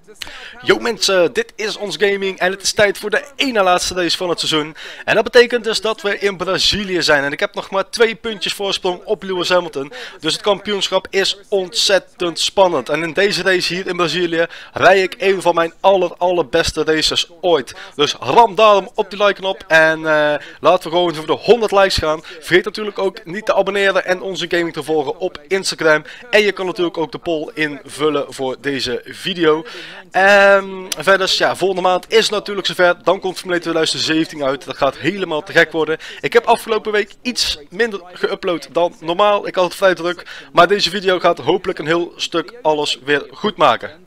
Yo mensen, dit is Ons Gaming en het is tijd voor de ene laatste race van het seizoen. En dat betekent dus dat we in Brazilië zijn. En ik heb nog maar 2 puntjes voorsprong op Lewis Hamilton. Dus het kampioenschap is ontzettend spannend. En in deze race hier in Brazilië rij ik een van mijn allerbeste races ooit. Dus ram daarom op die like-knop en laten we gewoon voor de 100 likes gaan. Vergeet natuurlijk ook niet te abonneren en Onze Gaming te volgen op Instagram. En je kan natuurlijk ook de poll invullen voor deze video. Verder, ja, volgende maand is het natuurlijk zover. Dan komt Formule 1 2017 uit. Dat gaat helemaal te gek worden. Ik heb afgelopen week iets minder geüpload dan normaal. Ik had het vrij druk. Maar deze video gaat hopelijk een heel stuk alles weer goed maken.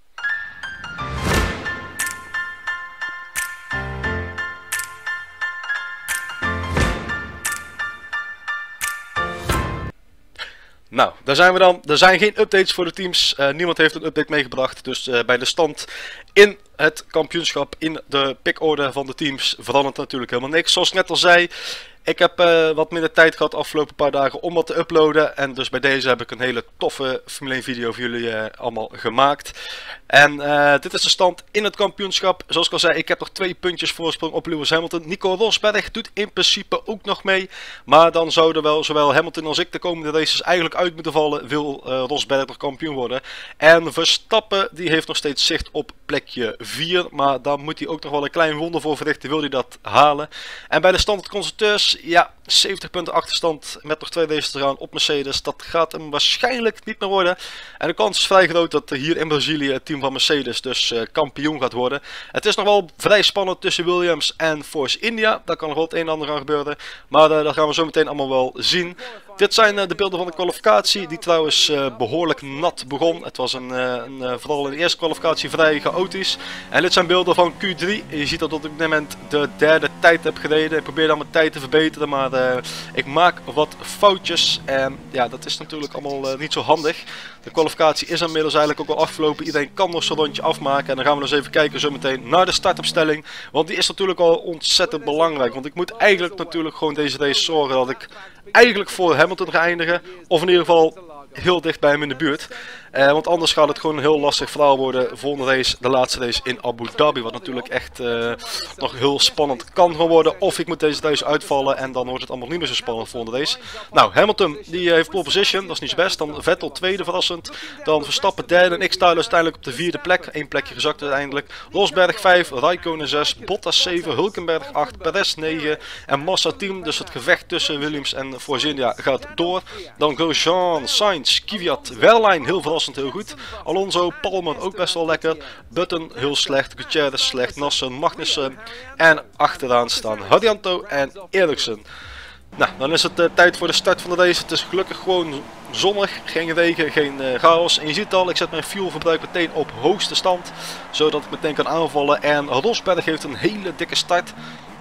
Nou, daar zijn we dan. Er zijn geen updates voor de teams. Niemand heeft een update meegebracht. Dus bij de stand in het kampioenschap, in de pickorde van de teams, verandert natuurlijk helemaal niks. Zoals ik net al zei, ik heb wat minder tijd gehad de afgelopen paar dagen om wat te uploaden. En dus bij deze heb ik een hele toffe Formule 1 video voor jullie allemaal gemaakt. En dit is de stand in het kampioenschap. Zoals ik al zei, ik heb nog 2 puntjes voorsprong op Lewis Hamilton. Nico Rosberg doet in principe ook nog mee. Maar dan zouden wel zowel Hamilton als ik de komende races eigenlijk uit moeten vallen. Wil Rosberg nog kampioen worden. En Verstappen die heeft nog steeds zicht op plekje 4. Maar daar moet hij ook nog wel een klein wonder voor verrichten. Wil hij dat halen. En bij de stand constructeurs, ja, 70 punten achterstand met nog 2 races te gaan op Mercedes. Dat gaat hem waarschijnlijk niet meer worden. En de kans is vrij groot dat hier in Brazilië het team van Mercedes dus kampioen gaat worden. Het is nog wel vrij spannend tussen Williams en Force India. Daar kan nog wel het een en ander aan gebeuren. Maar dat gaan we zo meteen allemaal wel zien. Dit zijn de beelden van de kwalificatie, die trouwens behoorlijk nat begon. Het was vooral in de eerste kwalificatie vrij chaotisch. En dit zijn beelden van Q3. Je ziet dat ik op dit moment de 3e tijd heb gereden. Ik probeer dan mijn tijd te verbeteren, maar ik maak wat foutjes. En ja, dat is natuurlijk allemaal niet zo handig. De kwalificatie is inmiddels eigenlijk ook al afgelopen. Iedereen kan nog zo'n rondje afmaken. En dan gaan we dus even kijken zo meteen naar de startopstelling. Want die is natuurlijk al ontzettend belangrijk. Want ik moet eigenlijk natuurlijk gewoon deze race zorgen dat ik eigenlijk voor Hamilton ga eindigen. Of in ieder geval heel dicht bij hem in de buurt. Want anders gaat het gewoon een heel lastig verhaal worden. Volgende race, de laatste race in Abu Dhabi. Wat natuurlijk echt nog heel spannend kan gaan worden. Of ik moet deze race uitvallen en dan wordt het allemaal niet meer zo spannend volgende race. Nou, Hamilton die heeft pole position. Dat is niet zo best. Dan Vettel tweede verrassend. Dan Verstappen derde. En ik sta dus uiteindelijk op de 4e plek. 1 plekje gezakt uiteindelijk. Rosberg 5, Raikkonen 6, Bottas 7, Hulkenberg 8, Perez 9 en Massa 10. Dus het gevecht tussen Williams en Force India gaat door. Dan Grosjean, Sainz, Kvyat, Wehrlein heel verrassend. Heel goed. Alonso, Palmer ook best wel lekker. Button heel slecht. Gutierrez slecht. Nassen, Magnussen. En achteraan staan Haryanto en Ericsson. Nou, dan is het tijd voor de start van de race. Het is gelukkig gewoon zonnig. Geen regen, geen chaos. En je ziet al, ik zet mijn fuelverbruik meteen op hoogste stand. Zodat ik meteen kan aanvallen. En Rosberg heeft een hele dikke start.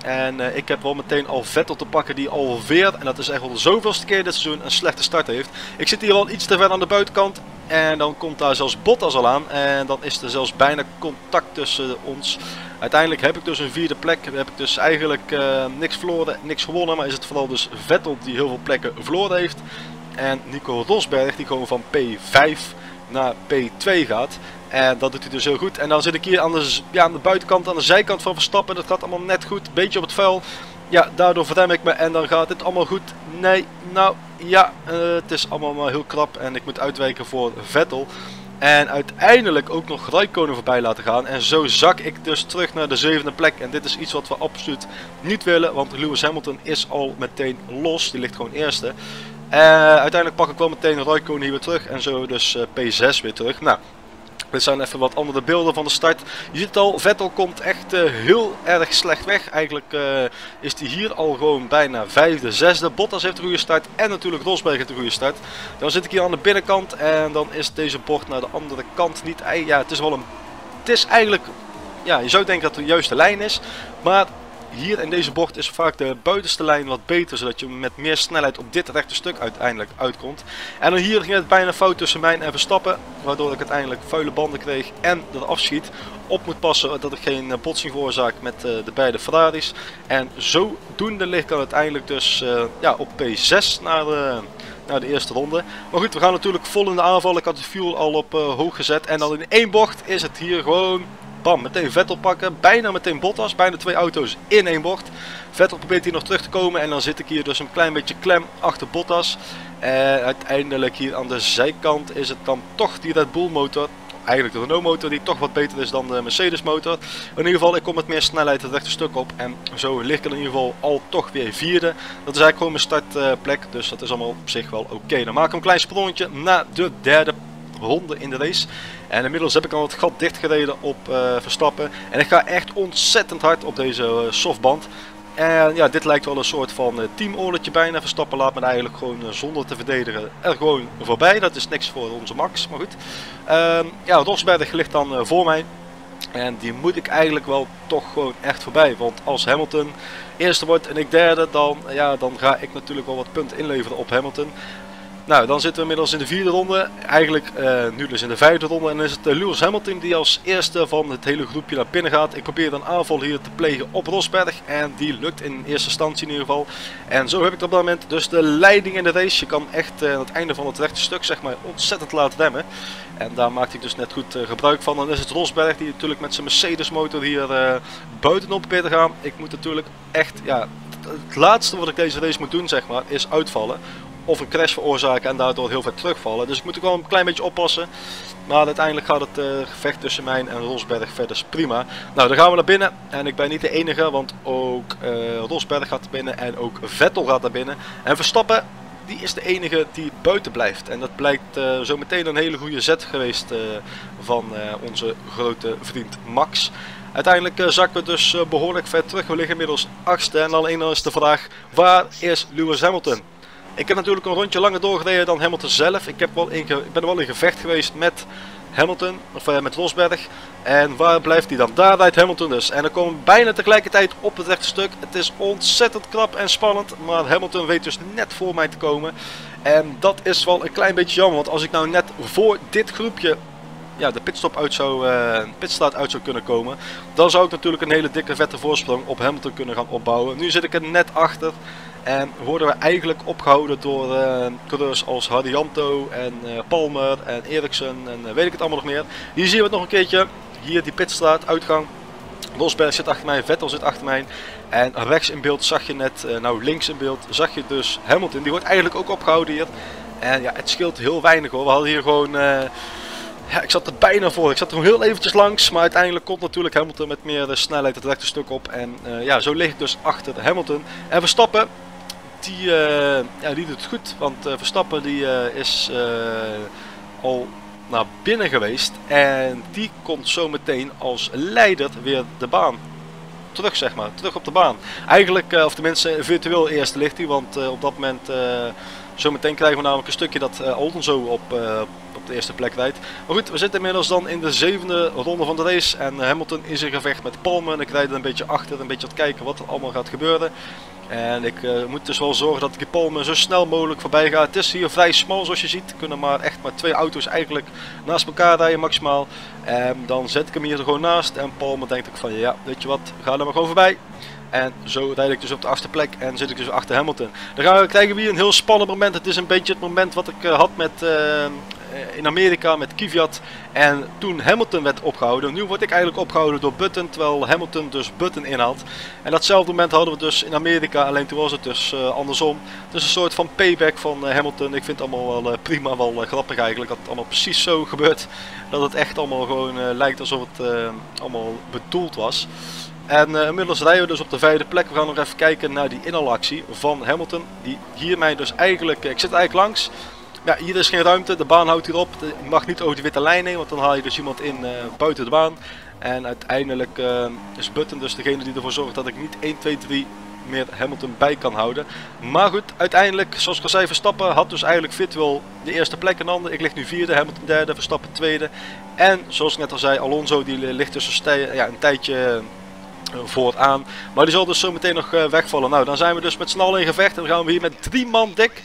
En ik heb wel meteen al Vettel te pakken die alweer, en dat is echt wel de zoveelste keer dit seizoen, een slechte start heeft. Ik zit hier al iets te ver aan de buitenkant en dan komt daar zelfs Bottas al aan. En dan is er zelfs bijna contact tussen ons. Uiteindelijk heb ik dus een 4e plek, heb ik dus eigenlijk niks verloren, niks gewonnen. Maar is het vooral dus Vettel die heel veel plekken verloren heeft. En Nico Rosberg die gewoon van P5 naar P2 gaat. En dat doet hij dus heel goed. En dan zit ik hier aan de buitenkant, aan de zijkant van Verstappen. Dat gaat allemaal net goed. Beetje op het vuil. Ja, daardoor verrem ik me en dan gaat dit allemaal goed. Nee, nou ja, het is allemaal maar heel krap. En ik moet uitwijken voor Vettel. En uiteindelijk ook nog Raikkonen voorbij laten gaan. En zo zak ik dus terug naar de 7e plek. En dit is iets wat we absoluut niet willen. Want Lewis Hamilton is al meteen los. Die ligt gewoon eerste. Uiteindelijk pak ik wel meteen Raikkonen hier weer terug. En zo dus P6 weer terug. Nou. Dit zijn even wat andere beelden van de start. Je ziet het al, Vettel komt echt heel erg slecht weg. Eigenlijk is hij hier al gewoon bijna 5e, 6e. Bottas heeft een goede start en natuurlijk Rosberg heeft een goede start. Dan zit ik hier aan de binnenkant en dan is deze bocht naar de andere kant niet... Ja, het is wel een... Het is eigenlijk... Ja, je zou denken dat het de juiste lijn is. Maar hier in deze bocht is vaak de buitenste lijn wat beter, zodat je met meer snelheid op dit rechte stuk uiteindelijk uitkomt. En dan hier ging het bijna fout tussen mij en Verstappen, waardoor ik uiteindelijk vuile banden kreeg en er afschiet. Op moet passen dat ik geen botsing veroorzaak met de beide Ferraris. En zodoende ligt ik dan uiteindelijk dus ja, op P6 Nou, de eerste ronde. Maar goed, we gaan natuurlijk vol in de aanval. Ik had de fuel al op hoog gezet. En dan in één bocht is het hier gewoon... Bam, meteen Vettel pakken. Bijna meteen Bottas. Bijna 2 auto's in één bocht. Vettel probeert hier nog terug te komen. En dan zit ik hier dus een klein beetje klem achter Bottas. En uiteindelijk hier aan de zijkant is het dan toch die Red Bull motor. Eigenlijk de Renault motor die toch wat beter is dan de Mercedes motor. In ieder geval, ik kom met meer snelheid het rechte stuk op. En zo lig ik er in ieder geval al toch weer vierde. Dat is eigenlijk gewoon mijn startplek. Dus dat is allemaal op zich wel oké. Dan maak ik een klein sprongetje naar de derde ronde in de race. En inmiddels heb ik al het gat dichtgereden op Verstappen. En ik ga echt ontzettend hard op deze softband. En ja, dit lijkt wel een soort van teamoorletje bijna. Verstappen laat me eigenlijk gewoon zonder te verdedigen er gewoon voorbij. Dat is niks voor onze Max, maar goed. Ja, Rosberg ligt dan voor mij. En die moet ik eigenlijk wel toch gewoon echt voorbij. Want als Hamilton eerste wordt en ik derde, dan ga ik natuurlijk wel wat punten inleveren op Hamilton. Nou, dan zitten we inmiddels in de vierde ronde. Eigenlijk nu dus in de vijfde ronde. En dan is het Lewis Hamilton die als eerste van het hele groepje naar binnen gaat. Ik probeer een aanval hier te plegen op Rosberg. En die lukt in eerste instantie in ieder geval. En zo heb ik op dat moment dus de leiding in de race. Je kan echt aan het einde van het rechte stuk zeg maar ontzettend laten remmen. En daar maakt hij dus net goed gebruik van. Dan is het Rosberg die natuurlijk met zijn Mercedes motor hier buitenop probeert te gaan. Ik moet natuurlijk echt, ja, het laatste wat ik deze race moet doen zeg maar is uitvallen. Of een crash veroorzaken en daardoor heel ver terugvallen. Dus ik moet ook wel een klein beetje oppassen. Maar uiteindelijk gaat het gevecht tussen mij en Rosberg verder prima. Nou, dan gaan we naar binnen. En ik ben niet de enige, want ook Rosberg gaat naar binnen en ook Vettel gaat naar binnen. En Verstappen, die is de enige die buiten blijft. En dat blijkt zo meteen een hele goede zet geweest van onze grote vriend Max. Uiteindelijk zakken we dus behoorlijk ver terug. We liggen inmiddels 8e. En alleen is de vraag, waar is Lewis Hamilton? Ik heb natuurlijk een rondje langer doorgereden dan Hamilton zelf. Ik ben wel in gevecht geweest met Hamilton, of met Rosberg. En waar blijft hij dan? Daar rijdt Hamilton dus. En dan komen we bijna tegelijkertijd op het rechte stuk. Het is ontzettend knap en spannend. Maar Hamilton weet dus net voor mij te komen. En dat is wel een klein beetje jammer. Want als ik nou net voor dit groepje de pitstraat uit zou kunnen komen, dan zou ik natuurlijk een hele dikke vette voorsprong op Hamilton kunnen gaan opbouwen. Nu zit ik er net achter. En worden we eigenlijk opgehouden door coureurs als Hardianto en Palmer en Ericsson en weet ik het allemaal nog meer. Hier zien we het nog een keertje. Hier die pitstraat, uitgang. Rosberg zit achter mij, Vettel zit achter mij. En rechts in beeld zag je net, nou links in beeld zag je dus Hamilton. Die wordt eigenlijk ook opgehouden hier. En ja, het scheelt heel weinig hoor. We hadden hier gewoon... ja, ik zat er bijna voor. Ik zat er nog heel eventjes langs. Maar uiteindelijk komt natuurlijk Hamilton met meer snelheid het rechte stuk op. En ja, zo lig ik dus achter Hamilton. En Verstappen, die doet het goed. Want Verstappen die is al naar binnen geweest. En die komt zo meteen als leider weer de baan terug, zeg maar. Terug op de baan. Eigenlijk, of tenminste virtueel eerst ligt hij. Want op dat moment... Zometeen krijgen we namelijk een stukje dat Alonso op de eerste plek rijdt. Maar goed, we zitten inmiddels dan in de zevende ronde van de race. En Hamilton is in gevecht met Palmer. En ik rijd er een beetje achter, een beetje aan het kijken wat er allemaal gaat gebeuren. En ik moet dus wel zorgen dat ik die Palmer zo snel mogelijk voorbij ga. Het is hier vrij smal zoals je ziet. Er kunnen maar echt maar 2 auto's eigenlijk naast elkaar rijden maximaal. Dan zet ik hem hier er gewoon naast. En Palmer denkt ook van ja, weet je wat, ga er maar gewoon voorbij. En zo rijd ik dus op de 8e plek en zit ik dus achter Hamilton. Dan krijgen we hier een heel spannend moment. Het is een beetje het moment wat ik had met, in Amerika met Kvyat. En toen Hamilton werd opgehouden. Nu word ik eigenlijk opgehouden door Button, terwijl Hamilton dus Button inhaalt. En datzelfde moment hadden we dus in Amerika, alleen toen was het dus andersom. Dus een soort van payback van Hamilton. Ik vind het allemaal wel prima, wel grappig eigenlijk. Dat het allemaal precies zo gebeurt. Dat het echt allemaal gewoon lijkt alsof het allemaal bedoeld was. En inmiddels rijden we dus op de 5e plek. We gaan nog even kijken naar die inhaalactie van Hamilton. Die hier mij dus eigenlijk... Ik zit eigenlijk langs. Ja, hier is geen ruimte. De baan houdt hierop. Je mag niet over de witte lijn nemen. Want dan haal je dus iemand in buiten de baan. En uiteindelijk is Button dus degene die ervoor zorgt dat ik niet 1, 2, 3 meer Hamilton bij kan houden. Maar goed, uiteindelijk, zoals ik al zei, Verstappen had dus eigenlijk virtueel de eerste plek in handen. Ik lig nu 4e, Hamilton 3e, Verstappen 2e. En zoals ik net al zei, Alonso die ligt dus een tijdje... vooraan. Maar die zal dus zo meteen nog wegvallen. Nou, dan zijn we dus met z'n allen in gevecht. En dan gaan we hier met 3 man dik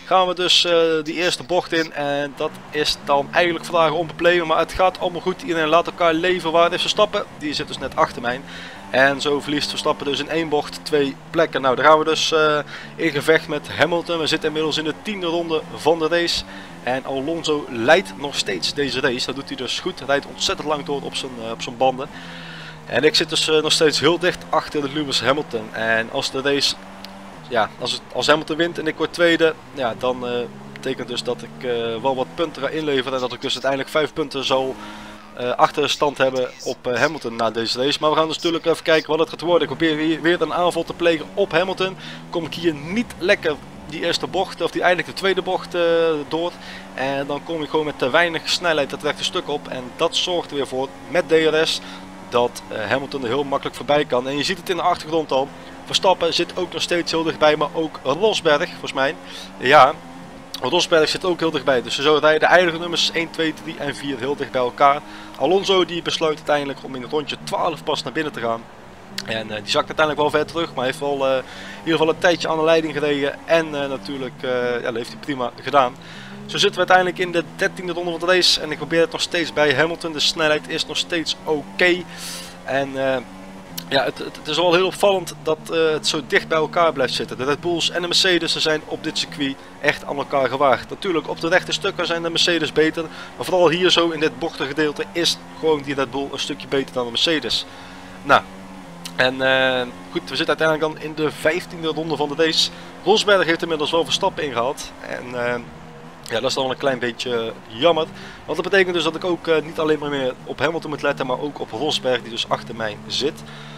gaan we dus die eerste bocht in. En dat is dan eigenlijk vragen om te playen. Maar het gaat allemaal goed. Iedereen laat elkaar leven. Waar is Verstappen? Die zit dus net achter mij. En zo verliest Verstappen dus in één bocht 2 plekken. Nou, daar gaan we dus in gevecht met Hamilton. We zitten inmiddels in de 10e ronde van de race. En Alonso leidt nog steeds deze race. Dat doet hij dus goed. Hij rijdt ontzettend lang door op zijn banden. En ik zit dus nog steeds heel dicht achter de Lewis Hamilton. En als de race, ja, als Hamilton wint en ik word tweede, ja, dan betekent dus dat ik wel wat punten ga inleveren. En dat ik dus uiteindelijk 5 punten zal achterstand hebben op Hamilton na deze race. Maar we gaan dus natuurlijk even kijken wat het gaat worden. Ik probeer hier weer een aanval te plegen op Hamilton. Kom ik hier niet lekker die eerste bocht, of die eigenlijk de tweede bocht door. En dan kom ik gewoon met te weinig snelheid het rechte stuk op. En dat zorgt er weer voor, met DRS, dat Hamilton er heel makkelijk voorbij kan. En je ziet het in de achtergrond al. Verstappen zit ook nog steeds heel dichtbij, maar ook Rosberg, volgens mij. Ja, Rosberg zit ook heel dichtbij. Dus zo rijden eigenlijk nummers 1, 2, 3 en 4 heel dicht bij elkaar. Alonso die besluit uiteindelijk om in het rondje 12 pas naar binnen te gaan. En die zakt uiteindelijk wel ver terug, maar heeft wel in ieder geval een tijdje aan de leiding gereden. En natuurlijk ja, dat heeft hij prima gedaan. Zo zitten we uiteindelijk in de 13e ronde van de race. En ik probeer het nog steeds bij Hamilton. De snelheid is nog steeds oké. En ja, het is wel heel opvallend dat het zo dicht bij elkaar blijft zitten. De Red Bulls en de Mercedes zijn op dit circuit echt aan elkaar gewaagd. Natuurlijk, op de rechte stukken zijn de Mercedes beter. Maar vooral hier zo in dit bochtengedeelte is gewoon die Red Bull een stukje beter dan de Mercedes. Nou, en goed, we zitten uiteindelijk dan in de 15e ronde van de race. Rosberg heeft inmiddels wel Verstappen ingehaald. En ja, dat is dan wel een klein beetje jammer. Want dat betekent dus dat ik ook niet alleen maar meer op Hamilton moet letten, maar ook op Rosberg die dus achter mij zit.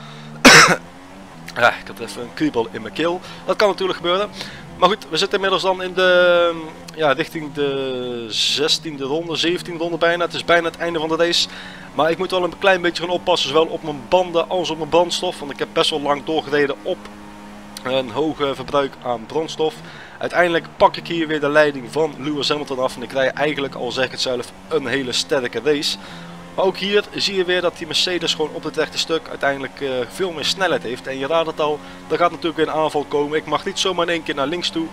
Ja, ik had even een kriebel in mijn keel. Dat kan natuurlijk gebeuren. Maar goed, we zitten inmiddels dan in de, ja, richting de 16e ronde, 17e ronde bijna. Het is bijna het einde van de race. Maar ik moet wel een klein beetje gaan oppassen, zowel op mijn banden als op mijn brandstof. Want ik heb best wel lang doorgereden op een hoge verbruik aan brandstof. Uiteindelijk pak ik hier weer de leiding van Lewis Hamilton af. En ik rij eigenlijk, al zeg ik het zelf, een hele sterke race. Maar ook hier zie je weer dat die Mercedes gewoon op het rechte stuk uiteindelijk veel meer snelheid heeft. En je raadt het al, er gaat natuurlijk weer een aanval komen. Ik mag niet zomaar in één keer naar links toe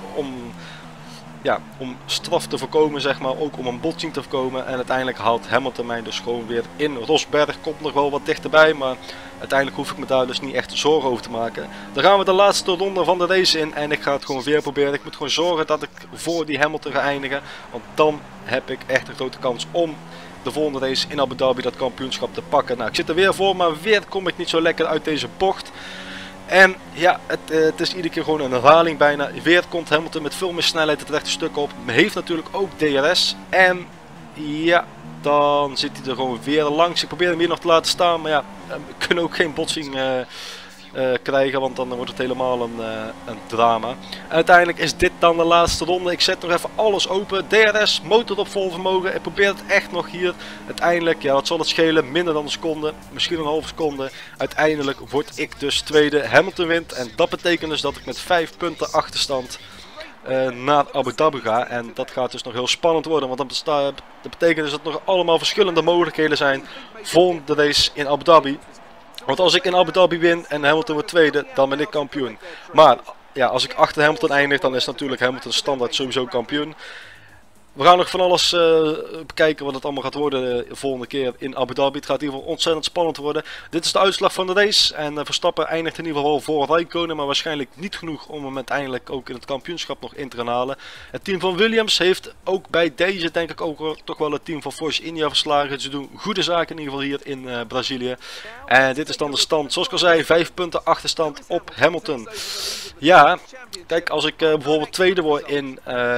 om straf te voorkomen, zeg maar. Ook om een botsing te voorkomen. En uiteindelijk haalt Hamilton mij dus gewoon weer in. Rosberg komt nog wel wat dichterbij, maar uiteindelijk hoef ik me daar dus niet echt zorgen over te maken. Dan gaan we de laatste ronde van de race in en ik ga het gewoon weer proberen. Ik moet gewoon zorgen dat ik voor die Hamilton ga eindigen. Want dan heb ik echt een grote kans om de volgende race in Abu Dhabi dat kampioenschap te pakken. Nou, ik zit er weer voor, maar weer kom ik niet zo lekker uit deze bocht. En ja, het is iedere keer gewoon een herhaling bijna. Weer komt Hamilton met veel meer snelheid het rechte stuk op. Heeft natuurlijk ook DRS. En ja, dan zit hij er gewoon weer langs. Ik probeer hem hier nog te laten staan, maar ja, we kunnen ook geen botsing krijgen, want dan wordt het helemaal een drama. En uiteindelijk is dit dan de laatste ronde. Ik zet nog even alles open. DRS, motor op vol vermogen. Ik probeer het echt nog hier. Uiteindelijk, ja, wat zal het schelen? Minder dan een seconde, misschien een halve seconde. Uiteindelijk word ik dus tweede. Hamilton wint en dat betekent dus dat ik met 5 punten achterstand naar Abu Dhabi ga. En dat gaat dus nog heel spannend worden, want dat betekent dus dat er nog allemaal verschillende mogelijkheden zijn voor de race in Abu Dhabi. Want als ik in Abu Dhabi win en Hamilton wordt tweede, dan ben ik kampioen. Maar ja, als ik achter Hamilton eindig, dan is natuurlijk Hamilton standaard sowieso kampioen. We gaan nog van alles bekijken wat het allemaal gaat worden de volgende keer in Abu Dhabi. Het gaat in ieder geval ontzettend spannend worden. Dit is de uitslag van de race. En Verstappen eindigt in ieder geval voor Räikkönen. Maar waarschijnlijk niet genoeg om hem uiteindelijk ook in het kampioenschap nog in te gaan halen. Het team van Williams heeft ook bij deze denk ik ook toch wel het team van Force India verslagen. Ze doen goede zaken in ieder geval hier in Brazilië. En dit is dan de stand. Zoals ik al zei, 5 punten achterstand op Hamilton. Ja, kijk, als ik bijvoorbeeld tweede word in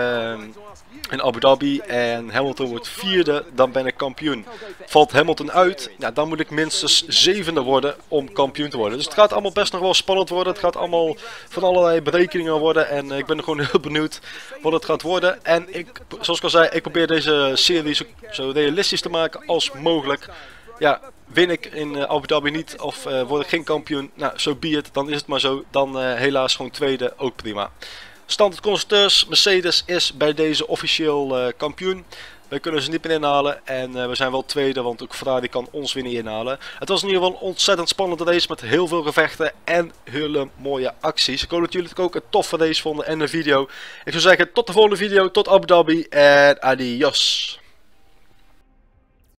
Abu Dhabi en Hamilton wordt vierde, dan ben ik kampioen. Valt Hamilton uit, ja, dan moet ik minstens zevende worden om kampioen te worden. Dus het gaat allemaal best nog wel spannend worden. Het gaat allemaal van allerlei berekeningen worden en ik ben gewoon heel benieuwd wat het gaat worden. En zoals ik al zei, ik probeer deze serie zo realistisch te maken als mogelijk. Ja, win ik in Abu Dhabi niet of word ik geen kampioen, nou, so be it, dan is het maar zo. Dan helaas gewoon tweede, ook prima. Standaard constructeurs, Mercedes is bij deze officieel kampioen. We Wij kunnen ze niet meer inhalen en we zijn wel tweede, want ook Ferrari kan ons weer niet inhalen. Het was in ieder geval een ontzettend spannende race met heel veel gevechten en hele mooie acties. Ik hoop dat jullie het ook een toffe race vonden en een video. Ik zou zeggen tot de volgende video, tot Abu Dhabi en adios.